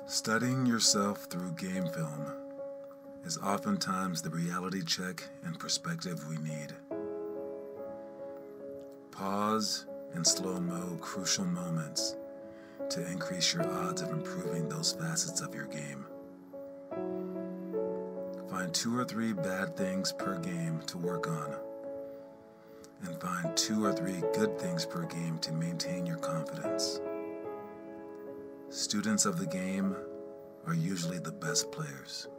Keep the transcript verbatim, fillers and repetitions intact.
Studying yourself through game film is oftentimes the reality check and perspective we need. Pause and slow-mo crucial moments to increase your odds of improving those facets of your game. Find two or three bad things per game to work on, and find two or three good things per game to maintain your confidence. Students of the game are usually the best players.